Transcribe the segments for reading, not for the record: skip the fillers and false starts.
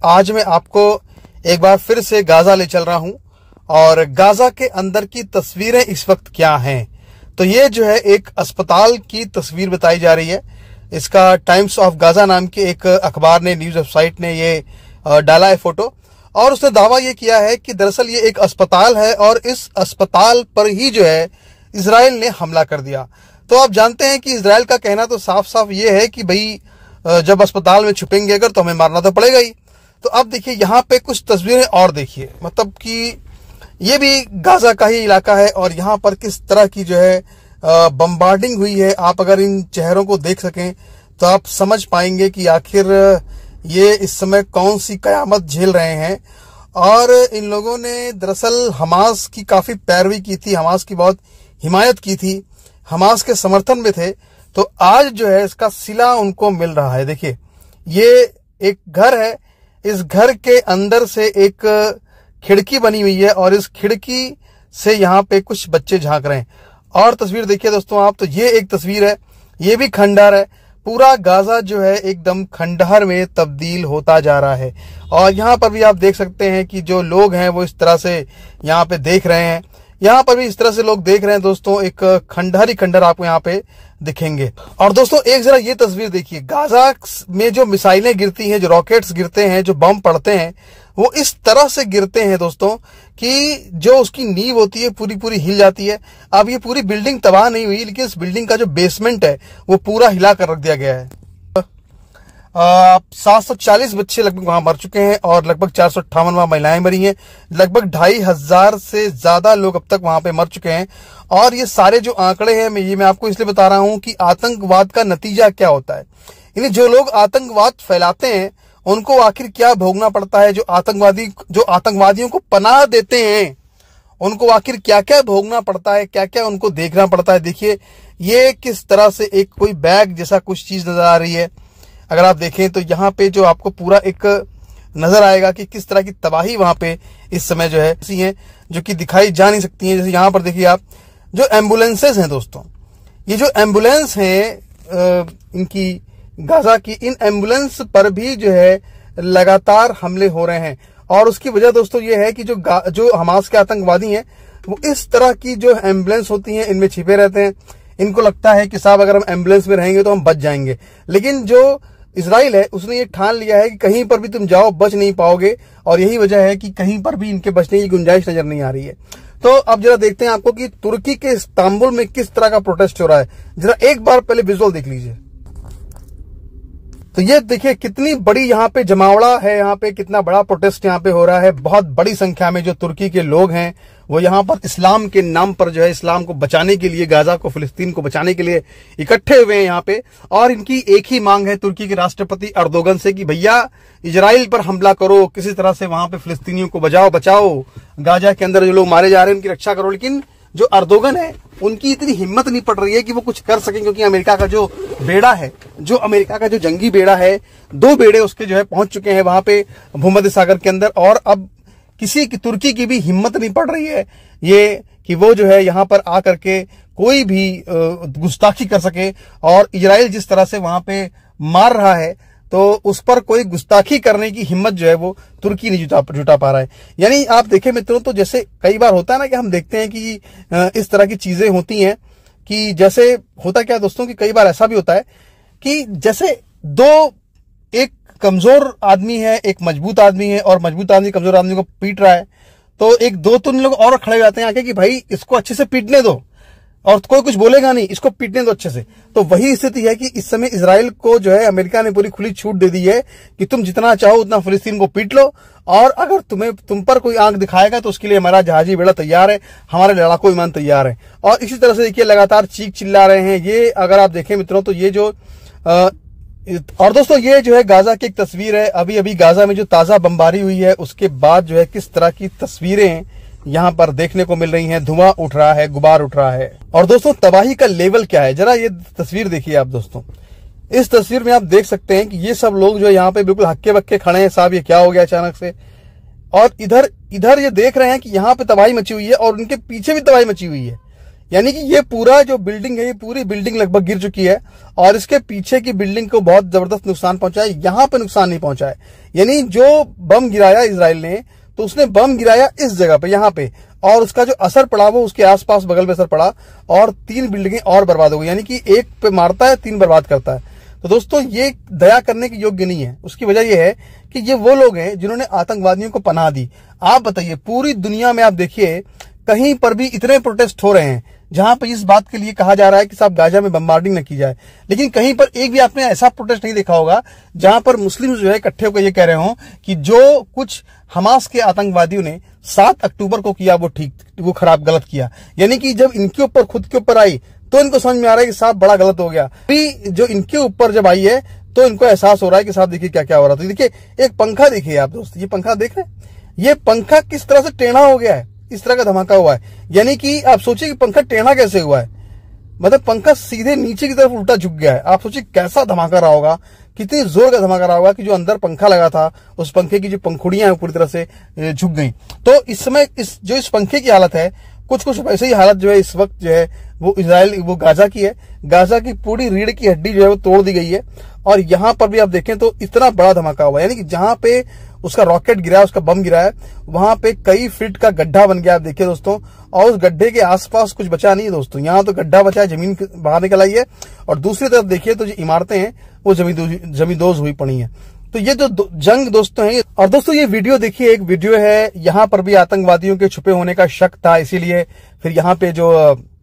आज मैं आपको एक बार फिर से गाजा ले चल रहा हूं और गाजा के अंदर की तस्वीरें इस वक्त क्या हैं। तो ये जो है एक अस्पताल की तस्वीर बताई जा रही है। इसका टाइम्स ऑफ गाजा नाम के एक अखबार ने, न्यूज वेबसाइट ने ये डाला है फोटो, और उसने दावा ये किया है कि दरअसल ये एक अस्पताल है और इस अस्पताल पर ही जो है इजराइल ने हमला कर दिया। तो आप जानते हैं कि इजराइल का कहना तो साफ साफ ये है कि भाई जब अस्पताल में छुपेंगे अगर तो हमें मारना तो पड़ेगा ही। तो अब देखिए यहाँ पे कुछ तस्वीरें और देखिए, मतलब कि ये भी गाजा का ही इलाका है और यहाँ पर किस तरह की जो है बम्बार्डिंग हुई है। आप अगर इन चेहरों को देख सकें तो आप समझ पाएंगे कि आखिर ये इस समय कौन सी कयामत झेल रहे हैं। और इन लोगों ने दरअसल हमास की काफी पैरवी की थी, हमास की बहुत हिमायत की थी, हमास के समर्थन में थे। तो आज जो है इसका सिला उनको मिल रहा है। देखिए ये एक घर है, इस घर के अंदर से एक खिड़की बनी हुई है और इस खिड़की से यहाँ पे कुछ बच्चे झांक रहे हैं। और तस्वीर देखिए दोस्तों आप, तो ये एक तस्वीर है, ये भी खंडहर है। पूरा गाजा जो है एकदम खंडहर में तब्दील होता जा रहा है। और यहाँ पर भी आप देख सकते हैं कि जो लोग हैं वो इस तरह से यहाँ पे देख रहे हैं। यहाँ पर भी इस तरह से लोग देख रहे हैं दोस्तों, एक खंडहर ही खंडहर आपको यहाँ पे दिखेंगे। और दोस्तों एक जरा ये तस्वीर देखिए, गाजा में जो मिसाइलें गिरती हैं, जो रॉकेट्स गिरते हैं, जो बम पड़ते हैं, वो इस तरह से गिरते हैं दोस्तों कि जो उसकी नींव होती है पूरी पूरी हिल जाती है। अब ये पूरी बिल्डिंग तबाह नहीं हुई, लेकिन इस बिल्डिंग का जो बेसमेंट है वो पूरा हिला कर रख दिया गया है। 740 बच्चे लगभग वहां मर चुके हैं और लगभग 458 वहां महिलाएं मरी हैं। लगभग 2500 से ज्यादा लोग अब तक वहां पे मर चुके हैं। और ये सारे जो आंकड़े हैं मैं आपको इसलिए बता रहा हूं कि आतंकवाद का नतीजा क्या होता है, यानी जो लोग आतंकवाद फैलाते हैं उनको आखिर क्या भोगना पड़ता है। जो आतंकवादियों को पनाह देते हैं उनको आखिर क्या क्या भोगना पड़ता है, क्या क्या उनको देखना पड़ता है। देखिए ये किस तरह से एक कोई बैग जैसा कुछ चीज नजर आ रही है। अगर आप देखें तो यहाँ पे जो आपको पूरा एक नजर आएगा कि किस तरह की तबाही वहां पे इस समय जो है ऐसी है जो कि दिखाई जा नहीं सकती हैं। जैसे यहाँ पर देखिए आप, जो एम्बुलेंसेज हैं दोस्तों, ये जो एम्बुलेंस हैं इनकी गाजा की, इन एम्बुलेंस पर भी जो है लगातार हमले हो रहे हैं। और उसकी वजह दोस्तों ये है कि जो हमास के आतंकवादी हैं वो इस तरह की जो एम्बुलेंस होती हैं इनमें छिपे रहते हैं। इनको लगता है कि साहब अगर हम एम्बुलेंस में रहेंगे तो हम बच जाएंगे, लेकिन जो इजराइल है उसने ये ठान लिया है कि कहीं पर भी तुम जाओ बच नहीं पाओगे। और यही वजह है कि कहीं पर भी इनके बचने की गुंजाइश नजर नहीं आ रही है। तो अब जरा देखते हैं आपको कि तुर्की के इस्तांबुल में किस तरह का प्रोटेस्ट हो रहा है। जरा एक बार पहले विजुअल देख लीजिए। तो ये देखिए कितनी बड़ी यहाँ पे जमावड़ा है, यहाँ पे कितना बड़ा प्रोटेस्ट यहाँ पे हो रहा है। बहुत बड़ी संख्या में जो तुर्की के लोग हैं वो यहाँ पर इस्लाम के नाम पर जो है इस्लाम को बचाने के लिए, गाजा को, फिलिस्तीन को बचाने के लिए इकट्ठे हुए हैं यहाँ पे। और इनकी एक ही मांग है तुर्की के राष्ट्रपति अर्दोगन से कि भैया इजराइल पर हमला करो, किसी तरह से वहां पे फिलिस्तीनियों को बचाओ, गाजा के अंदर जो लोग मारे जा रहे हैं उनकी रक्षा करो। लेकिन जो अर्दोगन है उनकी इतनी हिम्मत नहीं पड़ रही है कि वो कुछ कर सकें, क्योंकि अमेरिका का जो बेड़ा है, जो अमेरिका का जो जंगी बेड़ा है, 2 बेड़े उसके जो है पहुंच चुके हैं वहां पे भूमध्य सागर के अंदर। और अब किसी की, तुर्की की भी हिम्मत नहीं पड़ रही है ये कि वो जो है यहाँ पर आकर के कोई भी गुस्ताखी कर सके। और इजराइल जिस तरह से वहां पे मार रहा है तो उस पर कोई गुस्ताखी करने की हिम्मत जो है वो तुर्की नहीं जुटा पा रहा है। यानी आप देखें मित्रों, तो जैसे कई बार होता है ना कि हम देखते हैं कि इस तरह की चीजें होती हैं कि जैसे होता क्या दोस्तों कि कई बार ऐसा भी होता है कि जैसे एक कमजोर आदमी है, एक मजबूत आदमी है, और मजबूत आदमी कमजोर आदमी को पीट रहा है, तो 2-3 लोग और खड़े हो जाते हैं आके कि भाई इसको अच्छे से पीटने दो, और कोई कुछ बोलेगा नहीं, इसको पीटने दो अच्छे से। तो वही स्थिति है कि इस समय इजराइल को जो है अमेरिका ने पूरी खुली छूट दे दी है कि तुम जितना चाहो उतना फिलिस्तीन को पीट लो, और अगर तुम पर कोई आंख दिखाएगा तो उसके लिए हमारा जहाजी बेड़ा तैयार है, हमारे लड़ाकू विमान तैयार है। और इसी तरह से देखिए लगातार चीख चिल्ला रहे हैं ये। अगर आप देखें मित्रों तो ये जो और दोस्तों ये जो है गाजा की एक तस्वीर है। अभी अभी गाजा में जो ताजा बमबारी हुई है उसके बाद जो है किस तरह की तस्वीरें यहाँ पर देखने को मिल रही हैं। धुआं उठ रहा है, गुबार उठ रहा है। और दोस्तों तबाही का लेवल क्या है, जरा ये तस्वीर देखिए आप दोस्तों। इस तस्वीर में आप देख सकते हैं कि ये सब लोग जो यहाँ पे बिल्कुल हक्के बक्के खड़े हैं, साहब ये क्या हो गया अचानक से। और इधर ये देख रहे हैं कि यहाँ पे तबाही मची हुई है और उनके पीछे भी तबाही मची हुई है। यानी कि ये पूरा जो बिल्डिंग है, ये पूरी बिल्डिंग लगभग गिर चुकी है और इसके पीछे की बिल्डिंग को बहुत जबरदस्त नुकसान पहुंचा है। यहां पे नुकसान नहीं पहुंचा है। यानी जो बम गिराया इजराइल ने, तो उसने बम गिराया इस जगह पे, यहां पे, और उसका जो असर पड़ा वो उसके आसपास बगल में असर पड़ा और 3 बिल्डिंगें और बर्बाद हो गई। यानी कि एक पे मारता है, 3 बर्बाद करता है। तो दोस्तों ये दया करने के योग्य नहीं है। उसकी वजह यह है कि ये वो लोग हैं जिन्होंने आतंकवादियों को पनाह दी। आप बताइए, पूरी दुनिया में आप देखिए कहीं पर भी इतने प्रोटेस्ट हो रहे हैं जहां पर इस बात के लिए कहा जा रहा है कि साहब गाजा में बम्बार्डिंग न की जाए, लेकिन कहीं पर एक भी आपने ऐसा प्रोटेस्ट नहीं देखा होगा जहां पर मुस्लिम जो है इकट्ठे होकर ये कह रहे हो कि जो कुछ हमास के आतंकवादियों ने 7 अक्टूबर को किया वो खराब गलत किया। यानी कि जब इनके ऊपर खुद के ऊपर आई तो इनको समझ में आ रहा है कि साहब बड़ा गलत हो गया। अभी जो इनके ऊपर जब आई है तो इनको एहसास हो रहा है कि साहब देखिए क्या क्या हो रहा था। तो देखिए एक पंखा देखिए आप दोस्त, ये पंखा देख रहे हैं, ये पंखा किस तरह से टेढ़ा हो गया है, इस तरह का धमाका हुआ है। यानी कि आप सोचिए कि पंखा टेढ़ा कैसे हुआ है, मतलब पंखा सीधे नीचे की तरफ उल्टा झुक गया है। आप सोचिए कैसा धमाका रहा होगा, कितनी जोर का धमाका रहा होगा कि जो अंदर पंखा लगा था उस पंखे की जो पंखुड़ियां हैं पूरी तरह से झुक गई। तो इस समय इस पंखे की हालत है, कुछ वैसे ही हालत जो है इस वक्त जो है वो गाजा की है। गाजा की पूरी रीढ़ की हड्डी जो है वो तोड़ दी गई है और यहां पर भी आप देखें तो इतना बड़ा धमाका हुआ। यानी कि जहां पे उसका रॉकेट गिरा, उसका बम गिरा है, वहां पे कई फीट का गड्ढा बन गया। आप देखिए दोस्तों, और उस गड्ढे के आसपास कुछ बचा नहीं है दोस्तों। यहाँ तो गड्ढा बचा है, जमीन बाहर निकल आई है, और दूसरी तरफ देखिए तो जो इमारतें हैं वो जमींदोज हुई पड़ी हैं। तो ये जो जंग दोस्तों है, और दोस्तों ये वीडियो देखिए, एक वीडियो है, यहाँ पर भी आतंकवादियों के छुपे होने का शक था, इसीलिए फिर यहाँ पे जो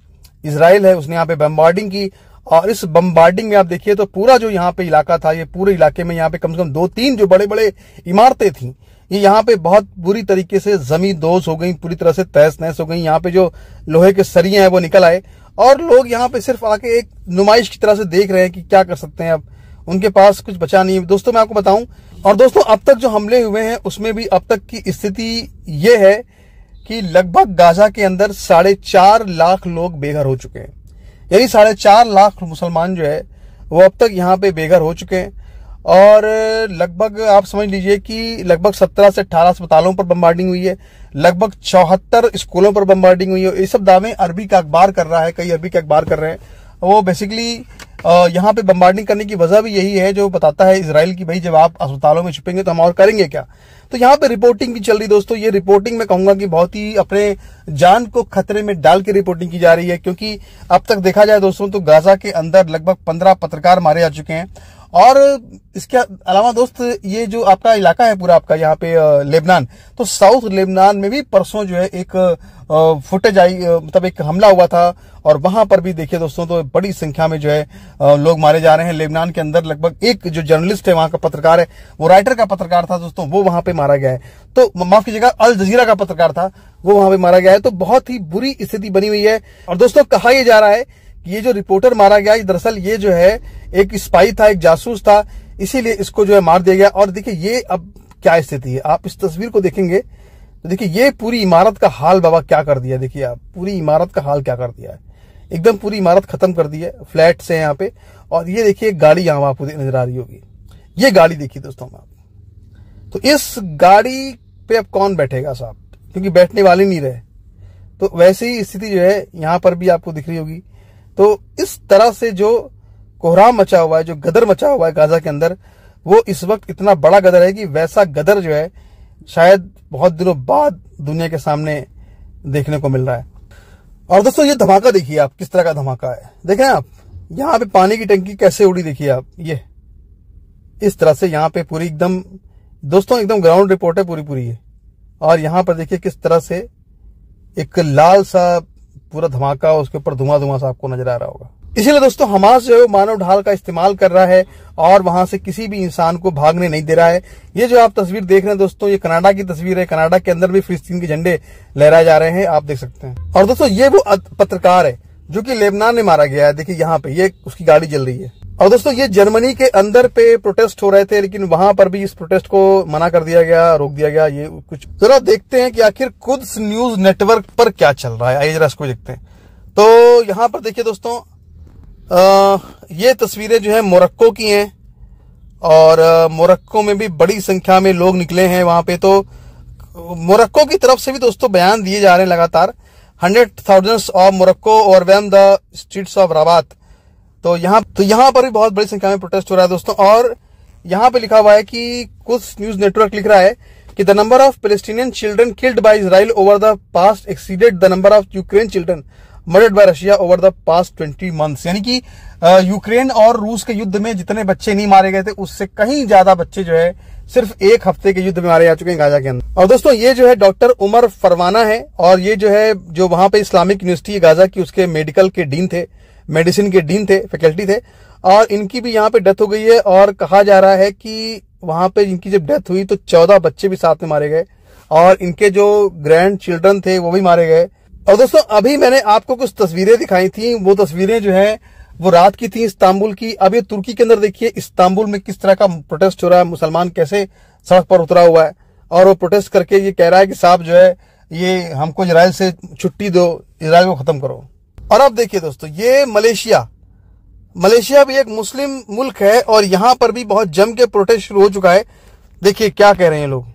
इजराइल है उसने यहाँ पे बम्बार्डिंग की। और इस बम्बार्डिंग में आप देखिए तो पूरा जो यहाँ पे इलाका था, ये पूरे इलाके में यहाँ पे कम से कम 2-3 जो बड़े बड़े इमारतें थी, ये यहाँ पे बहुत बुरी तरीके से जमींदोज हो गई, पूरी तरह से तहस नहस हो गई। यहाँ पे जो लोहे के सरिये हैं वो निकल आए और लोग यहाँ पे सिर्फ आके एक नुमाइश की तरह से देख रहे हैं कि क्या कर सकते हैं। अब उनके पास कुछ बचा नहीं है दोस्तों, मैं आपको बताऊं। और दोस्तों अब तक जो हमले हुए हैं उसमें भी अब तक की स्थिति ये है कि लगभग गाजा के अंदर 4.5 लाख लोग बेघर हो चुके हैं। यानी 4.5 लाख मुसलमान जो है वो अब तक यहाँ पे बेघर हो चुके हैं। और लगभग आप समझ लीजिए कि लगभग 17 से 18 अस्पतालों पर बम्बार्डिंग हुई है, लगभग 74 स्कूलों पर बम्बार्डिंग हुई है। ये सब दावे अरबी का अखबार कर रहा है, कई अरबी के अखबार कर रहे हैं। वो बेसिकली यहाँ पे बम्बार्डिंग करने की वजह भी यही है, जो बताता है इजराइल की भाई जब आप अस्पतालों में छुपेंगे तो हम और करेंगे क्या। तो यहाँ पे रिपोर्टिंग भी चल रही दोस्तों। ये रिपोर्टिंग मैं कहूंगा कि बहुत ही अपने जान को खतरे में डाल के रिपोर्टिंग की जा रही है, क्योंकि अब तक देखा जाए दोस्तों तो गाजा के अंदर लगभग 15 पत्रकार मारे जा चुके हैं। और इसके अलावा दोस्त ये जो आपका इलाका है पूरा आपका यहाँ पे लेबनान, तो साउथ लेबनान में भी परसों जो है एक फुटेज आई, मतलब एक हमला हुआ था और वहां पर भी देखिए दोस्तों तो बड़ी संख्या में जो है लोग मारे जा रहे हैं। लेबनान के अंदर लगभग एक जो जर्नलिस्ट है, वहां का पत्रकार है, वो राइटर का पत्रकार था दोस्तों, वो वहां पे मारा गया है। तो माफ कीजिएगा, अल जजीरा का पत्रकार था, वो वहां पे मारा गया है। तो बहुत ही बुरी स्थिति बनी हुई है। और दोस्तों कहा यह जा रहा है कि ये जो रिपोर्टर मारा गया, दरअसल ये जो है एक स्पाई था, एक जासूस था, इसीलिए इसको जो है मार दिया गया। और देखिए ये अब क्या स्थिति है, आप इस तस्वीर को देखेंगे तो देखिए ये पूरी इमारत का हाल बाबा क्या कर दिया। देखिए आप पूरी इमारत का हाल क्या कर दिया है, एकदम पूरी इमारत खत्म कर दी है। फ्लैट से यहाँ पे, और ये देखिए गाड़ी यहाँ आपको नजर आ रही होगी, ये गाड़ी देखिए दोस्तों आप। तो इस गाड़ी पे अब कौन बैठेगा साहब, क्योंकि बैठने वाले नहीं रहे। तो वैसे ही स्थिति जो है यहाँ पर भी आपको दिख रही होगी। तो इस तरह से जो कोहराम मचा हुआ है, जो गदर मचा हुआ है गाजा के अंदर, वो इस वक्त इतना बड़ा गदर है कि वैसा गदर जो है शायद बहुत दिनों बाद दुनिया के सामने देखने को मिल रहा है। और दोस्तों ये धमाका देखिए आप, किस तरह का धमाका है, देखें आप यहाँ पे पानी की टंकी कैसे उड़ी, देखिए आप ये इस तरह से यहाँ पे पूरी एकदम दोस्तों एकदम ग्राउंड रिपोर्ट है पूरी है। और यहाँ पर देखिए किस तरह से एक लाल सा पूरा धमाका, उसके ऊपर धुआं सा आपको नजर आ रहा होगा। इसीलिए दोस्तों हमास जो है मानव ढाल का इस्तेमाल कर रहा है और वहां से किसी भी इंसान को भागने नहीं दे रहा है। ये जो आप तस्वीर देख रहे हैं दोस्तों, ये कनाडा की तस्वीर है। कनाडा के अंदर भी फिलिस्तीन के झंडे लहराए जा रहे हैं, आप देख सकते हैं। और दोस्तों ये वो पत्रकार है जो कि लेबनान में मारा गया है। देखिए यहाँ पे ये उसकी गाड़ी जल रही है। और दोस्तों ये जर्मनी के अंदर पे प्रोटेस्ट हो रहे थे, लेकिन वहां पर भी इस प्रोटेस्ट को मना कर दिया गया, रोक दिया गया। ये कुछ जरा देखते हैं कि आखिर कुद्स न्यूज नेटवर्क पर क्या चल रहा है, आइए जरा इसको देखते हैं। तो यहाँ पर देखिए दोस्तों ये तस्वीरें जो है मोरक्को की हैं, और मोरक्को में भी बड़ी संख्या में लोग निकले हैं वहां पे। तो मोरक्को की तरफ से भी दोस्तों बयान दिए जा रहे हैं लगातार। 100,000 of Morocco overwhelm the streets of Rabat. तो यहाँ पर भी बहुत बड़ी संख्या में प्रोटेस्ट हो रहा है दोस्तों। और यहाँ पे लिखा हुआ है कि कुछ न्यूज नेटवर्क लिख रहा है कि the number of Palestinian children killed by Israel over the past exceeded the number of Ukraine children murdered by Russia over the past 20 months. यानी कि यूक्रेन और रूस के युद्ध में जितने बच्चे नहीं मारे गए थे उससे कहीं ज्यादा बच्चे जो है सिर्फ एक हफ्ते के युद्ध में मारे जा चुके हैं गाजा के अंदर। और दोस्तों ये जो है डॉक्टर उमर फरवाना है और ये जो है जो वहां पे इस्लामिक यूनिवर्सिटी गाजा की उसके मेडिकल के डीन थे, मेडिसिन के डीन थे, फैकल्टी थे। और इनकी भी यहाँ पे डेथ हो गई है और कहा जा रहा है कि वहां पे इनकी जब डेथ हुई तो 14 बच्चे भी साथ में मारे गए और इनके जो ग्रैंड चिल्ड्रन थे वो भी मारे गए। और दोस्तों अभी मैंने आपको कुछ तस्वीरें दिखाई थी, वो तस्वीरें जो है वो रात की थी इस्तांबुल की। अब ये तुर्की के अंदर देखिए इस्तांबुल में किस तरह का प्रोटेस्ट हो रहा है, मुसलमान कैसे सड़क पर उतरा हुआ है और वो प्रोटेस्ट करके ये कह रहा है कि साहब जो है ये हमको इजराइल से छुट्टी दो, इजराइल को खत्म करो। और अब देखिए दोस्तों ये मलेशिया भी एक मुस्लिम मुल्क है और यहां पर भी बहुत जम के प्रोटेस्ट शुरू हो चुका है। देखिए क्या कह रहे हैं लोग।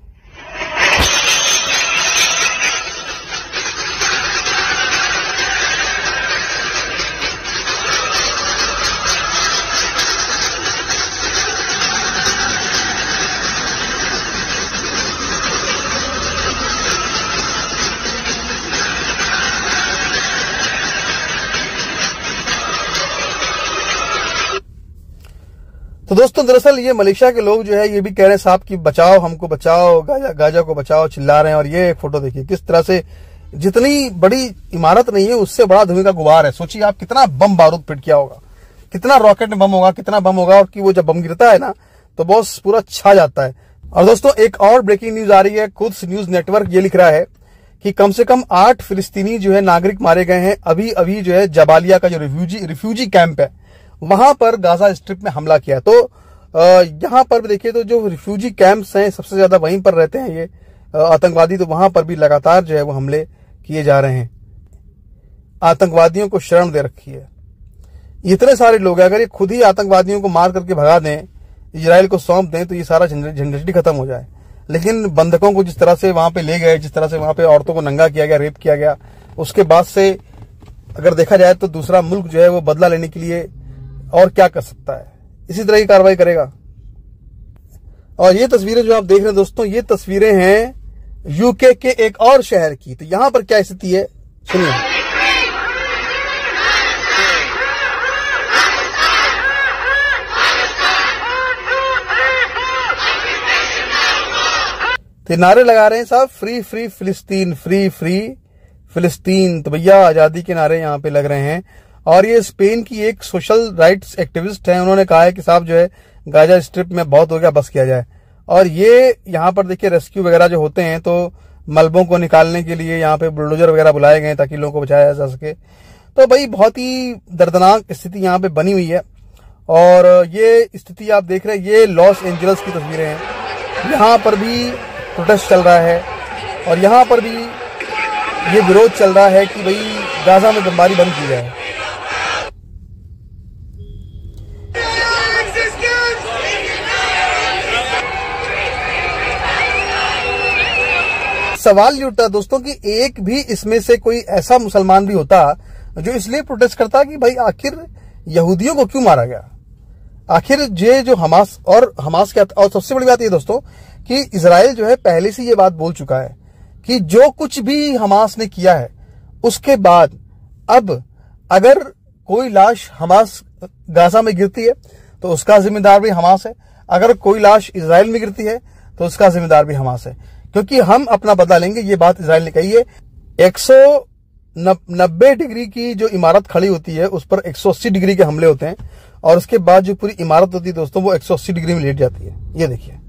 तो दोस्तों दरअसल ये मलेशिया के लोग जो है ये भी कह रहे हैं साहब कि बचाओ, हमको बचाओ, गाजा को बचाओ, चिल्ला रहे हैं। और ये फोटो देखिए किस तरह से, जितनी बड़ी इमारत नहीं है उससे बड़ा धुएं का गुबार है। सोचिए आप कितना बम बारूद फिट किया होगा, कितना रॉकेट बम होगा, कितना बम होगा। और कि वो जब बम गिरता है ना तो बॉस पूरा छा जाता है। और दोस्तों एक और ब्रेकिंग न्यूज आ रही है, कुद्स न्यूज नेटवर्क ये लिख रहा है कि कम से कम 8 फिलिस्तीनी जो है नागरिक मारे गए हैं अभी जो है जबालिया का जो रिफ्यूजी कैंप है वहां पर गाजा स्ट्रिप में हमला किया। तो यहां पर भी देखिए तो जो रिफ्यूजी कैंप्स हैं सबसे ज्यादा वहीं पर रहते हैं ये आतंकवादी। तो वहां पर भी लगातार जो है वो हमले किए जा रहे हैं, आतंकवादियों को शरण दे रखी है। इतने सारे लोग हैं, अगर ये खुद ही आतंकवादियों को मार करके भगा दें, इजराइल को सौंप दें तो ये सारा झंझट खत्म हो जाए। लेकिन बंधकों को जिस तरह से वहां पे ले गए, जिस तरह से वहां पे औरतों को नंगा किया गया, रेप किया गया, उसके बाद से अगर देखा जाए तो दूसरा मुल्क जो है वो बदला लेने के लिए और क्या कर सकता है, इसी तरह की कार्रवाई करेगा। और ये तस्वीरें जो आप देख रहे हैं दोस्तों, ये तस्वीरें हैं यूके के एक और शहर की। तो यहां पर क्या स्थिति है सुनिए। तो नारे लगा रहे हैं साहब फ्री फ्री फिलिस्तीन, फ्री फ्री फिलिस्तीन। तो भैया आजादी के नारे यहाँ पे लग रहे हैं। और ये स्पेन की एक सोशल राइट्स एक्टिविस्ट है, उन्होंने कहा है कि साहब जो है गाजा स्ट्रिप में बहुत हो गया, बस किया जाए। और ये यहाँ पर देखिए रेस्क्यू वगैरह जो होते हैं तो मलबों को निकालने के लिए यहाँ पे बुलडोजर वगैरह बुलाए गए ताकि लोगों को बचाया जा सके। तो भाई बहुत ही दर्दनाक स्थिति यहाँ पे बनी हुई है। और ये स्थिति आप देख रहे हैं, ये लॉस एंजल्स की तस्वीरें हैं। यहाँ पर भी प्रोटेस्ट चल रहा है और यहाँ पर भी ये विरोध चल रहा है कि भाई गाजा में बमबारी बंद की जाए। सवाल ये उठता दोस्तों कि एक भी इसमें से कोई ऐसा मुसलमान भी होता जो इसलिए प्रोटेस्ट करता कि भाई आखिर यहूदियों को क्यों मारा गया, आखिर ये जो हमास के। और सबसे बड़ी बात ये दोस्तों कि इजराइल जो है पहले से ये बात बोल चुका है कि जो कुछ भी हमास ने किया है उसके बाद अब अगर कोई लाश हमास गाजा में गिरती है तो उसका जिम्मेदार भी हमास है, अगर कोई लाश इजराइल में गिरती है तो उसका जिम्मेदार भी हमास है, क्योंकि हम अपना बदला लेंगे। ये बात इजराइल ने कही है। 190 डिग्री की जो इमारत खड़ी होती है उस पर 180 डिग्री के हमले होते हैं और उसके बाद जो पूरी इमारत होती है दोस्तों वो 180 डिग्री में लेट जाती है। ये देखिए।